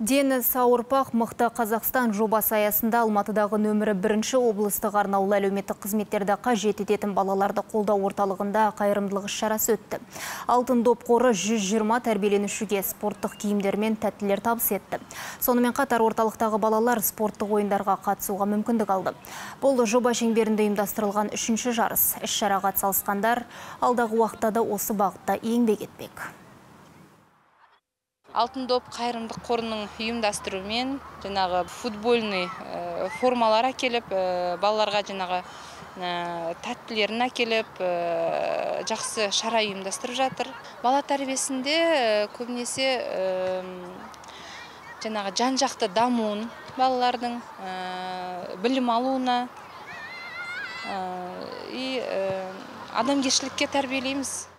Дені сау ұрпақ мықты Қазақстан жобасы аясында Алматыдағы нөмірі 1 облыстық арнаулы әлеуметтік қызметтерді қажет ететін балаларды қолдау орталығында қайырымдылық іс-шарасы өтті. Алтын доп қоры 120 тәрбиеленушіге спорттық киімдер мен тәттілер табыс етті. Сонымен қатар орталықтағы балалар спорттық ойындарға қатысуға мүмкіндік алды. Бұл жоба шеңберінде ұйымдастырылған 3-ші жарыс. Іс-шараға атсалысқандар алдағы уақытта да осы бағытта еңбек етпек. Алтын доп қайырымдық қорының ұйымдастыруымен жаңағы футбольный формалар әкеліп, балаларға жаңағы тәттілерін әкеліп, жақсы шара ұйымдастырып жатыр. Бала тәрбиесінде көбінесе жаңағы жан-жақты дамуын, балалардың білім алуына адамгершілікке тәрбиелейміз.